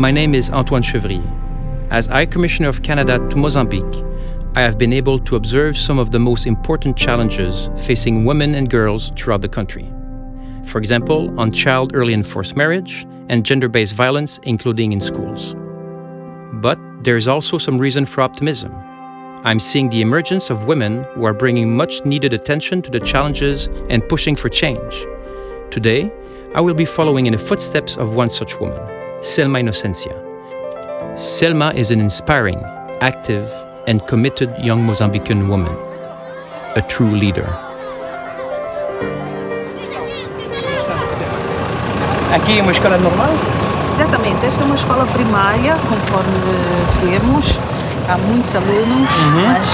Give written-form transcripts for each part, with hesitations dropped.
My name is Antoine Chevrier. As High Commissioner of Canada to Mozambique, I have been able to observe some of the most important challenges facing women and girls throughout the country. For example, on child early and forced marriage and gender-based violence, including in schools. But there is also some reason for optimism. I'm seeing the emergence of women who are bringing much-needed attention to the challenges and pushing for change. Today, I will be following in the footsteps of one such woman, Selma Inocencia. Selma is an inspiring, active, and committed young Mozambican woman, a true leader. Aqui é uma escola normal? Exatamente, esta é uma escola primária, conforme vemos. Há muitos alunos, mas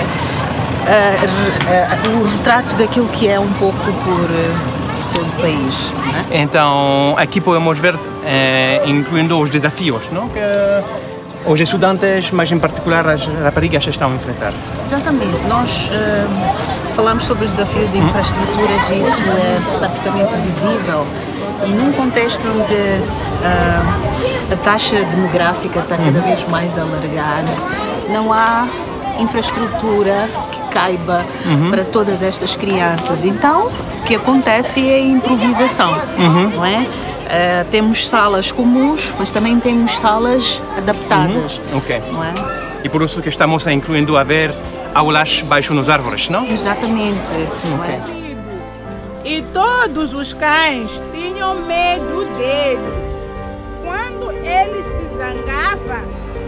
é o retrato daquilo que é um pouco por todo o país. Né? Então, aqui podemos ver, incluindo os desafios, não? Que os estudantes, mas em particular as raparigas, estão a enfrentar. Exatamente. Nós falamos sobre o desafio de infraestruturas e isso é praticamente visível. E num contexto onde a taxa demográfica está cada vez mais a alargar, não há infraestrutura que caiba para todas estas crianças. Então, o que acontece é a improvisação, não é? Temos salas comuns, mas também temos salas adaptadas. Ok. Não é? E por isso que estamos incluindo a ver aulas baixo nas árvores, não? Exatamente. Não é? E todos os cães tinham medo dele. Quando ele se zangava,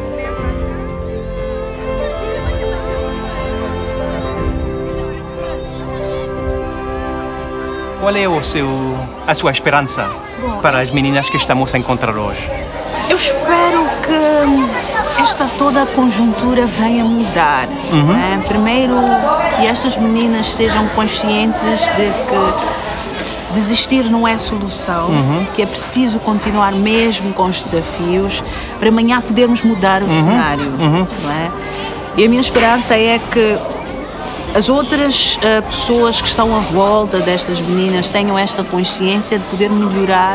Qual é a sua esperança para as meninas que estamos a encontrar hoje? Eu espero que esta toda a conjuntura venha mudar. Né? Primeiro, que estas meninas sejam conscientes de que desistir não é solução, que é preciso continuar mesmo com os desafios para amanhã podermos mudar o cenário. Não é? E a minha esperança é que as outras pessoas que estão à volta destas meninas tenham esta consciência de poder melhorar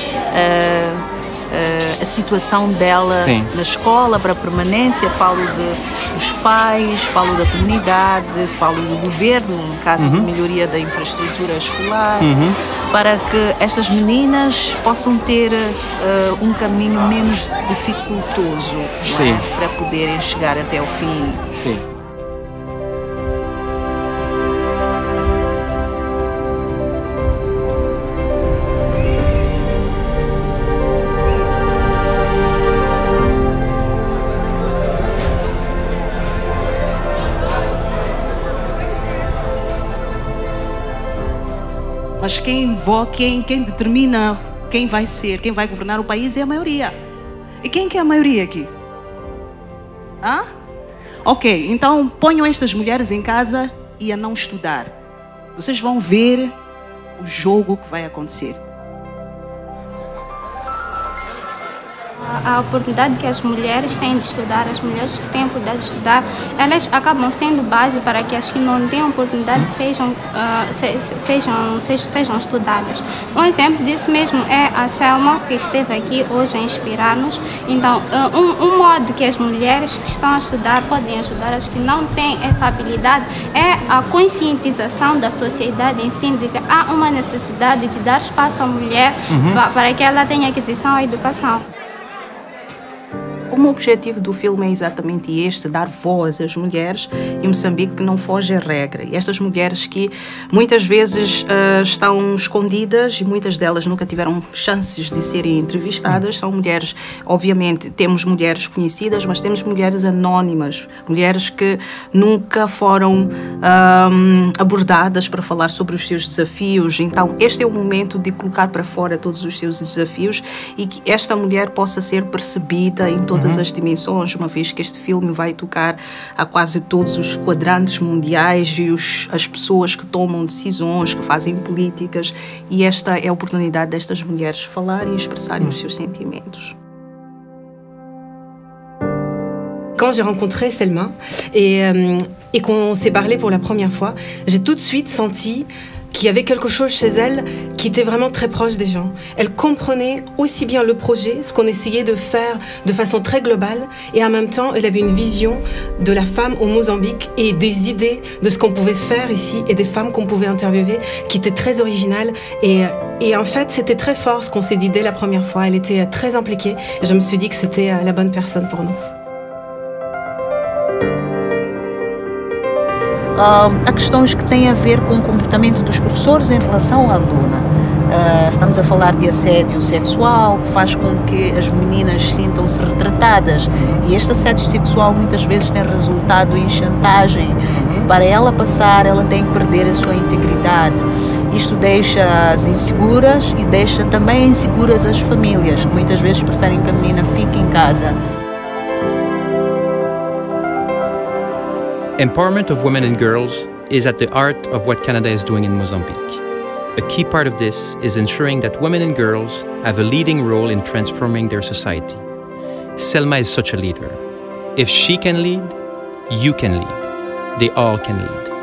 a situação dela na escola para a permanência. Falo dos pais, falo da comunidade, falo do governo, no caso de melhoria da infraestrutura escolar, para que estas meninas possam ter um caminho menos dificultoso para poderem chegar até o fim. Sim. Mas quem determina quem vai ser, quem vai governar o país é a maioria. E quem que é a maioria aqui? Ok, então ponham estas mulheres em casa e a não estudar. Vocês vão ver o jogo que vai acontecer. A oportunidade que as mulheres têm de estudar, as mulheres que têm a oportunidade de estudar, elas acabam sendo base para que as que não têm oportunidade sejam estudadas. Um exemplo disso mesmo é a Selma, que esteve aqui hoje a inspirar-nos. Então, um modo que as mulheres que estão a estudar podem ajudar as que não têm essa habilidade é a conscientização da sociedade em si de que há uma necessidade de dar espaço à mulher para que ela tenha aquisição à educação. Como o objetivo do filme é exatamente este, dar voz às mulheres, e Moçambique não foge à regra. E estas mulheres que muitas vezes estão escondidas e muitas delas nunca tiveram chances de serem entrevistadas, são mulheres, obviamente, temos mulheres conhecidas, mas temos mulheres anónimas, mulheres que nunca foram abordadas para falar sobre os seus desafios. Então, este é o momento de colocar para fora todos os seus desafios e que esta mulher possa ser percebida em todas as dimensões, uma vez que este filme vai tocar a quase todos os quadrantes mundiais e as pessoas que tomam decisões, que fazem políticas, e esta é a oportunidade destas mulheres falarem e expressarem os seus sentimentos. Quand j'ai rencontré Selma et qu'on s'est parlé pour la première fois, j'ai tout de suite senti qu'il y avait quelque chose chez elle qui était vraiment très proche des gens. Elle comprenait aussi bien le projet, ce qu'on essayait de faire de façon très globale, et en même temps, elle avait une vision de la femme au Mozambique et des idées de ce qu'on pouvait faire ici et des femmes qu'on pouvait interviewer qui étaient très originales. Et en fait, c'était très fort ce qu'on s'est dit dès la première fois. Elle était très impliquée et je me suis dit que c'était la bonne personne pour nous. Há questões que têm a ver com o comportamento dos professores em relação à aluna. Estamos a falar de assédio sexual, que faz com que as meninas sintam-se retratadas. E este assédio sexual muitas vezes tem resultado em chantagem. Para ela passar, ela tem que perder a sua integridade. Isto deixa-as inseguras e deixa também inseguras as famílias, que muitas vezes preferem que a menina fique em casa. Empowerment of women and girls is at the heart of what Canada is doing in Mozambique. A key part of this is ensuring that women and girls have a leading role in transforming their society. Selma is such a leader. If she can lead, you can lead. They all can lead.